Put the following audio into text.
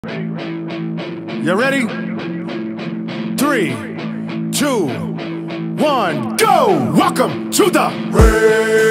You ready? 3, 2, 1, go! Welcome to the